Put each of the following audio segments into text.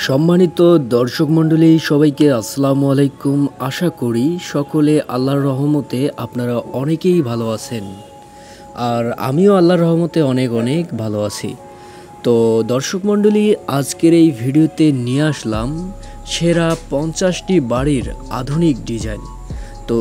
সম্মানিত দর্শক মণ্ডলী সবাইকে আসসালামু আলাইকুম। আশা করি সকলে আল্লাহর রহমতে আপনারা অনেকেই ভালো আছেন, আর আমিও আল্লাহর রহমতে অনেক ভালো আছি। তো দর্শক মণ্ডলী, আজকের এই ভিডিওতে নিয়ে আসলাম সেরা 50টি বাড়ির আধুনিক ডিজাইন। তো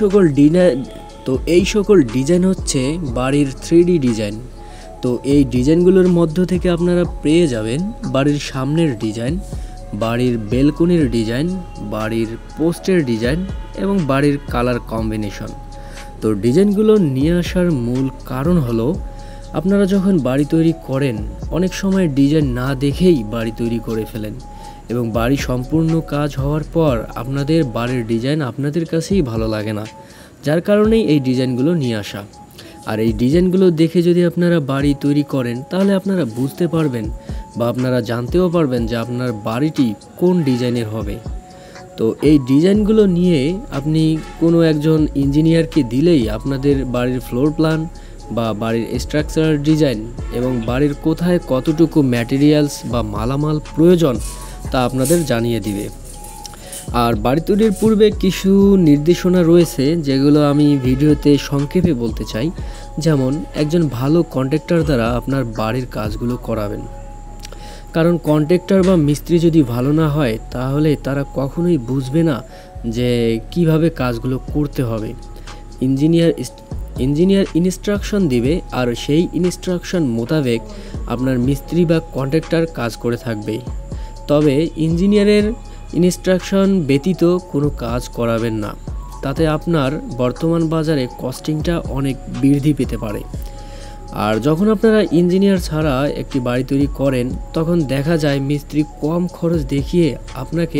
এই সকল ডিজাইন হচ্ছে বাড়ির 3D ডিজাইন। তো এই ডিজাইনগুলোর মধ্য থেকে আপনারা পেয়ে যাবেন বাড়ির সামনের ডিজাইন, বাড়ির বেলকনির ডিজাইন, বাড়ির পোস্টের ডিজাইন এবং বাড়ির কালার কম্বিনেশন। তো ডিজাইনগুলো নিয়ে আসার মূল কারণ হলো, আপনারা যখন বাড়ি তৈরি করেন অনেক সময় ডিজাইন না দেখেই বাড়ি তৈরি করে ফেলেন, এবং বাড়ি সম্পূর্ণ কাজ হওয়ার পর আপনাদের বাড়ির ডিজাইন আপনাদের কাছেই ভালো লাগে না, যার কারণেই এই ডিজাইনগুলো নিয়ে আসা। আর এই ডিজাইনগুলো দেখে যদি আপনারা বাড়ি তৈরি করেন তাহলে আপনারা বুঝতে পারবেন বা আপনারা জানতেও পারবেন যে আপনার বাড়িটি কোন ডিজাইনের হবে। তো এই ডিজাইনগুলো নিয়ে আপনি কোনো একজন ইঞ্জিনিয়ারকে দিলেই আপনাদের বাড়ির ফ্লোর প্ল্যান বা বাড়ির স্ট্রাকচারাল ডিজাইন এবং বাড়ির কোথায় কতটুকু ম্যাটেরিয়ালস বা মালামাল প্রয়োজন তা আপনাদের জানিয়ে দিবে। আর বাড়ি তৈরির পূর্বে কিছু নির্দেশনা রয়েছে যেগুলো আমি ভিডিওতে সংক্ষেপে বলতে চাই। যেমন, একজন ভালো কন্ট্রাক্টর দ্বারা আপনার বাড়ির কাজগুলো করাবেন, কারণ কন্ট্রাক্টর বা মিস্ত্রি যদি ভালো না হয় তাহলে তারা কখনোই বুঝবে না যে কিভাবে কাজগুলো করতে হবে। ইঞ্জিনিয়ার ইনস্ট্রাকশন দিবে, আর সেই ইনস্ট্রাকশন মোতাবেক আপনার মিস্ত্রি বা কন্ট্রাক্টর কাজ করে থাকবে। তবে ইঞ্জিনিয়ারের ইনস্ট্রাকশন ব্যতীত কোনো কাজ করাবেন না, তাতে আপনার বর্তমান বাজারে কস্টিংটা অনেক বৃদ্ধি পেতে পারে। আর যখন আপনারা ইঞ্জিনিয়ার ছাড়া একটি বাড়ি তৈরি করেন তখন দেখা যায় মিস্ত্রি কম খরচ দেখিয়ে আপনাকে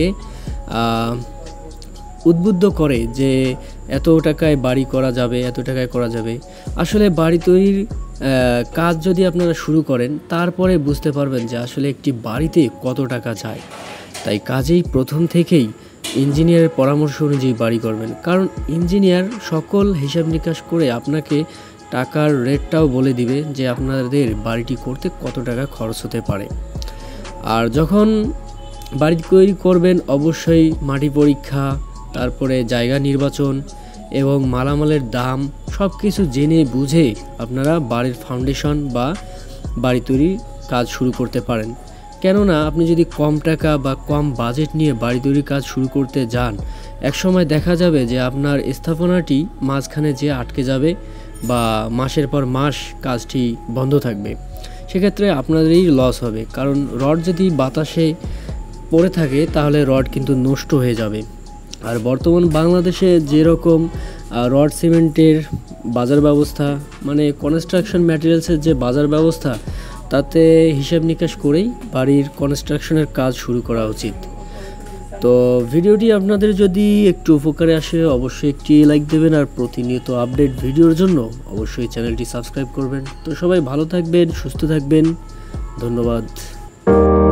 উদ্বুদ্ধ করে যে এত টাকায় বাড়ি করা যাবে, এত টাকায় করা যাবে। আসলে বাড়ি তৈরির কাজ যদি আপনারা শুরু করেন তারপরে বুঝতে পারবেন যে আসলে একটি বাড়িতে কত টাকা যায়। তাই কাজেই প্রথম থেকেই ইঞ্জিনিয়ারের পরামর্শ অনুযায়ী বাড়ি করবেন, কারণ ইঞ্জিনিয়ার সকল হিসাব নিকাশ করে আপনাকে টাকার রেটটাও বলে দিবে যে আপনাদের বাড়িটি করতে কত টাকা খরচ হতে পারে। আর যখন বাড়ি তৈরি করবেন অবশ্যই মাটি পরীক্ষা, তারপরে জায়গা নির্বাচন এবং মালামালের দাম সব কিছু জেনে বুঝে আপনারা বাড়ির ফাউন্ডেশন বা বাড়ি তৈরির কাজ শুরু করতে পারেন। কেননা আপনি যদি কম টাকা বা কম বাজেট নিয়ে বাড়ি তৈরির কাজ শুরু করতে যান, একসময় দেখা যাবে যে আপনার স্থাপনাটি মাঝখানে যে আটকে যাবে বা মাসের পর মাস কাজটি বন্ধ থাকবে। সেক্ষেত্রে আপনাদেরই লস হবে, কারণ রড যদি বাতাসে পড়ে থাকে তাহলে রড কিন্তু নষ্ট হয়ে যাবে। আর বর্তমান বাংলাদেশে যেরকম রড সিমেন্টের বাজার ব্যবস্থা, মানে কনস্ট্রাকশন ম্যাটেরিয়ালসের যে বাজার ব্যবস্থা, তাতে হিসাব নিকাশ করেই বাড়ির কনস্ট্রাকশনের কাজ শুরু করা উচিত। তো ভিডিওটি আপনাদের যদি একটু উপকারে আসে অবশ্যই একটি লাইক দেবেন, আর প্রতিনিয়ত আপডেট ভিডিওর জন্য অবশ্যই চ্যানেলটি সাবস্ক্রাইব করবেন। তো সবাই ভালো থাকবেন, সুস্থ থাকবেন, ধন্যবাদ।